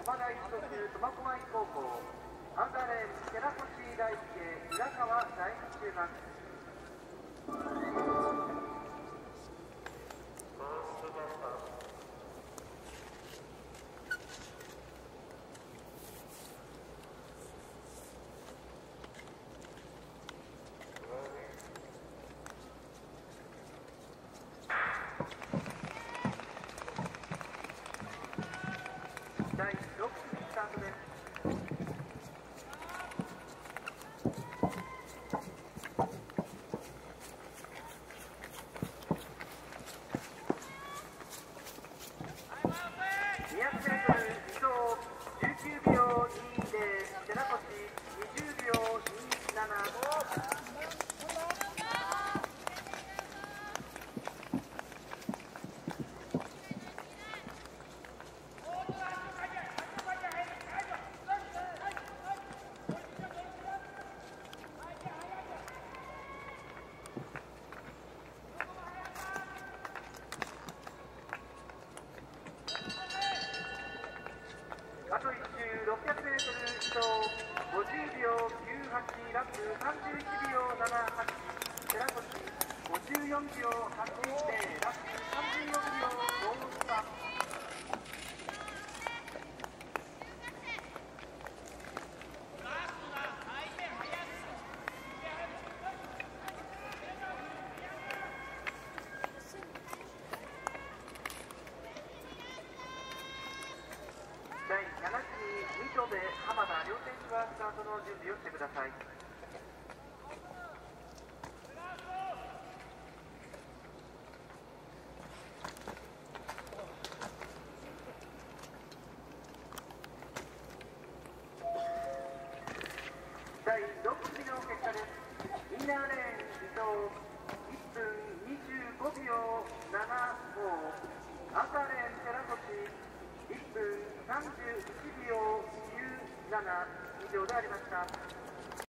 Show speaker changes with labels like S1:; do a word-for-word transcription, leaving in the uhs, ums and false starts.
S1: 駒大附属苫小牧高校、アンダーレーン寺越大輔、浦川第二中学。だいろっ組スタートです。にひゃくメートルに走じゅうきゅうびょうにじゅう、寺越にじゅうびょうにじゅうなな。あといっ周ろっぴゃくメートルに走ごじゅうびょうきゅうはち、ラップさんじゅういちびょうななはち、寺越ごじゅうよんびょうはちぜろ、ラップさんじゅうよんびょうごさん。だいなな組水戸部浜田両選手はスタートの準備をしてください。だいろく組の結果です。インナーレーン伊藤いっぷんにじゅうごびょうななご、アンダーレーン寺越いっぷんさんじゅういちびょうきゅうなな以上でありました。